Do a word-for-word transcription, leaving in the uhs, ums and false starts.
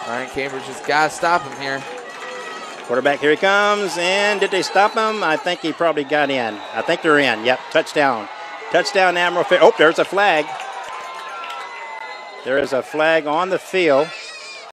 Ryan Cambridge has got to stop him here. Quarterback, here he comes. And did they stop him? I think he probably got in. I think they're in. Yep, touchdown. Touchdown, Admiral Farragut. Oh, there's a flag. There is a flag on the field.